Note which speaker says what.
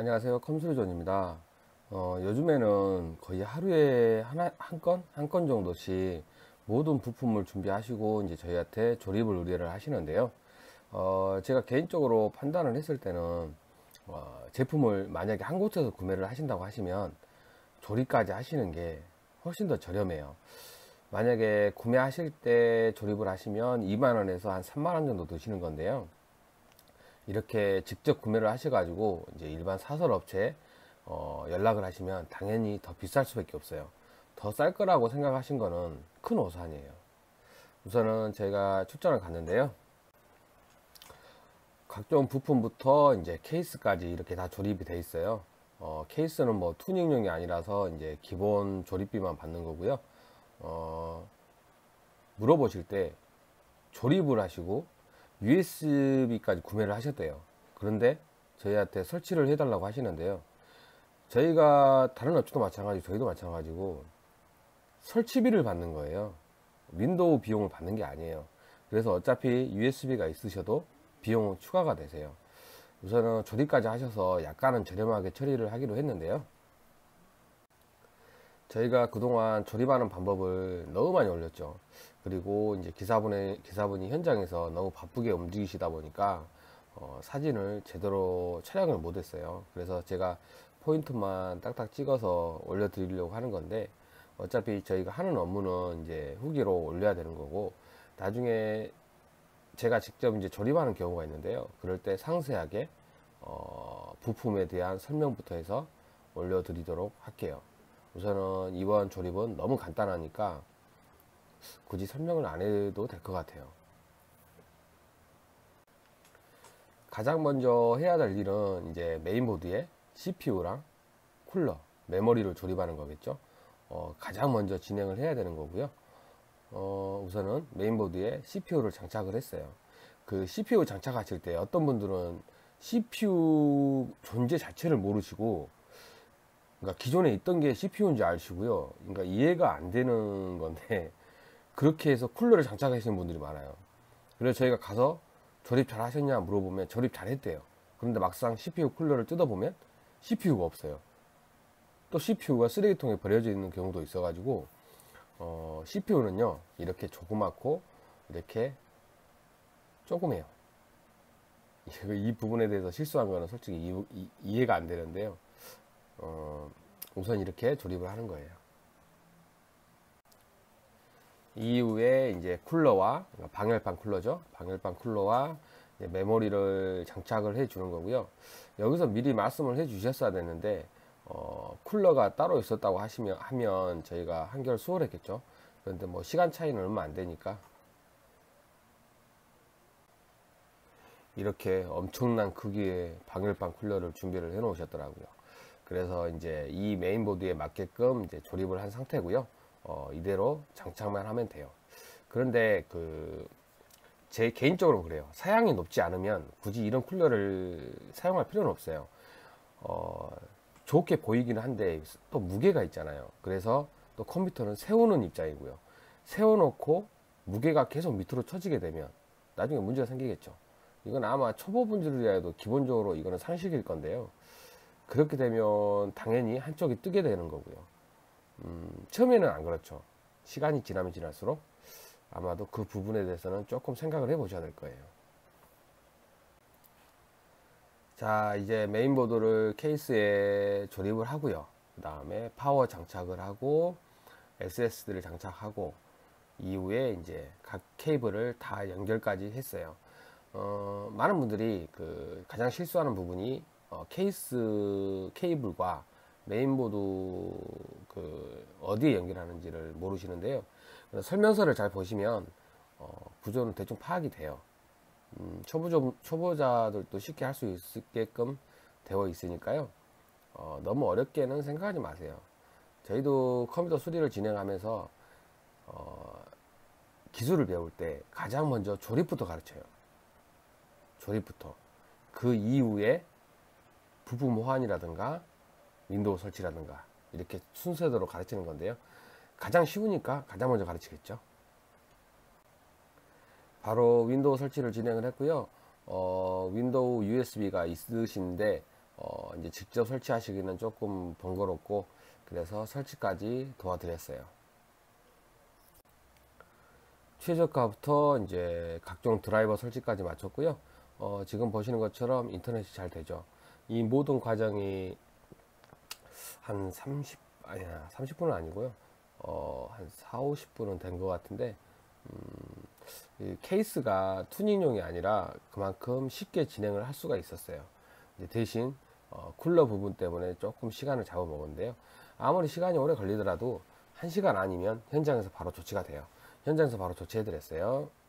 Speaker 1: 안녕하세요. 컴퓨터존입니다. 요즘에는 거의 하루에 한 건 정도씩 모든 부품을 준비하시고 이제 저희한테 조립을 의뢰를 하시는데요. 제가 개인적으로 판단을 했을 때는 제품을 만약에 한 곳에서 구매를 하신다고 하시면 조립까지 하시는 게 훨씬 더 저렴해요. 만약에 구매하실 때 조립을 하시면 2만 원에서 한 3만 원 정도 드시는 건데요. 이렇게 직접 구매를 하셔가지고 이제 일반 사설 업체에 연락을 하시면 당연히 더 비쌀 수밖에 없어요. 더 쌀 거라고 생각하신 거는 큰 오산이에요. 우선은 제가 출장을 갔는데요. 각종 부품부터 이제 케이스까지 이렇게 다 조립이 돼 있어요. 케이스는 뭐 투닝용이 아니라서 이제 기본 조립비만 받는 거고요. 물어보실 때 조립을 하시고 USB까지 구매를 하셨대요. 그런데 저희한테 설치를 해달라고 하시는데요. 저희가 다른 업체도 마찬가지고 저희도 마찬가지고 설치비를 받는 거예요. 윈도우 비용을 받는 게 아니에요. 그래서 어차피 USB가 있으셔도 비용은 추가가 되세요. 우선은 조립까지 하셔서 약간은 저렴하게 처리를 하기로 했는데요. 저희가 그동안 조립하는 방법을 너무 많이 올렸죠. 그리고 이제 기사분이 현장에서 너무 바쁘게 움직이시다 보니까 사진을 제대로 촬영을 못했어요. 그래서 제가 포인트만 딱딱 찍어서 올려드리려고 하는 건데, 어차피 저희가 하는 업무는 이제 후기로 올려야 되는 거고, 나중에 제가 직접 이제 조립하는 경우가 있는데요. 그럴 때 상세하게 부품에 대한 설명부터 해서 올려드리도록 할게요. 우선은 이번 조립은 너무 간단하니까 굳이 설명을 안 해도 될 것 같아요. 가장 먼저 해야 될 일은 이제 메인보드에 CPU랑 쿨러, 메모리를 조립하는 거겠죠. 가장 먼저 진행을 해야 되는 거고요. 우선은 메인보드에 CPU를 장착을 했어요. 그 CPU 장착하실 때 어떤 분들은 CPU 존재 자체를 모르시고, 그러니까 기존에 있던 게 CPU인지 아시고요. 그러니까 이해가 안 되는 건데, 그렇게 해서 쿨러를 장착하시는 분들이 많아요. 그래서 저희가 가서 조립 잘 하셨냐 물어보면 조립 잘 했대요. 그런데 막상 CPU 쿨러를 뜯어보면 CPU가 없어요. 또 CPU가 쓰레기통에 버려져 있는 경우도 있어가지고, CPU는요, 이렇게 조그맣고, 이렇게 조그매요. 이 부분에 대해서 실수한 거는 솔직히 이해가 안 되는데요. 우선 이렇게 조립을 하는 거예요. 이후에 이제 쿨러와, 그러니까 방열판 쿨러죠. 방열판 쿨러와 메모리를 장착을 해 주는 거고요. 여기서 미리 말씀을 해 주셨어야 되는데, 쿨러가 따로 있었다고 하면 저희가 한결 수월했겠죠. 그런데 뭐 시간 차이는 얼마 안 되니까 이렇게 엄청난 크기의 방열판 쿨러를 준비를 해 놓으셨더라고요. 그래서 이제 이 메인보드에 맞게끔 이제 조립을 한 상태고요. 이대로 장착만 하면 돼요. 그런데 제 개인적으로 그래요. 사양이 높지 않으면 굳이 이런 쿨러를 사용할 필요는 없어요. 좋게 보이기는 한데 또 무게가 있잖아요. 그래서 또 컴퓨터는 세우는 입장이고요. 세워놓고 무게가 계속 밑으로 처지게 되면 나중에 문제가 생기겠죠. 이건 아마 초보분들이라도 기본적으로 이거는 상식일 건데요. 그렇게 되면 당연히 한쪽이 뜨게 되는 거고요. 처음에는 안 그렇죠. 시간이 지나면 지날수록 아마도 그 부분에 대해서는 조금 생각을 해 보셔야 될 거예요. 자, 이제 메인보드를 케이스에 조립을 하고요. 그 다음에 파워 장착을 하고 SSD를 장착하고 이후에 이제 각 케이블을 다 연결까지 했어요. 많은 분들이 가장 실수하는 부분이 케이스 케이블과 메인보드 어디에 연결하는지를 모르시는데요. 설명서를 잘 보시면 구조는 대충 파악이 돼요. 초보자들도 쉽게 할 수 있게끔 되어 있으니까요. 너무 어렵게는 생각하지 마세요. 저희도 컴퓨터 수리를 진행하면서 기술을 배울 때 가장 먼저 조립부터 가르쳐요. 조립부터. 그 이후에 부품 호환이라든가 윈도우 설치라든가 이렇게 순서대로 가르치는 건데요. 가장 쉬우니까 가장 먼저 가르치겠죠. 바로 윈도우 설치를 진행을 했고요. 윈도우 USB가 있으신데 이제 직접 설치하시기는 조금 번거롭고, 그래서 설치까지 도와드렸어요. 최저가부터 이제 각종 드라이버 설치까지 마쳤고요. 지금 보시는 것처럼 인터넷이 잘 되죠. 이 모든 과정이 한 30분은 아니고요. 한 4, 50분은 된 것 같은데, 이 케이스가 투닝용이 아니라 그만큼 쉽게 진행을 할 수가 있었어요. 이제 대신 쿨러 부분 때문에 조금 시간을 잡아먹었는데요. 아무리 시간이 오래 걸리더라도 1시간 아니면 현장에서 바로 조치가 돼요. 현장에서 바로 조치해드렸어요.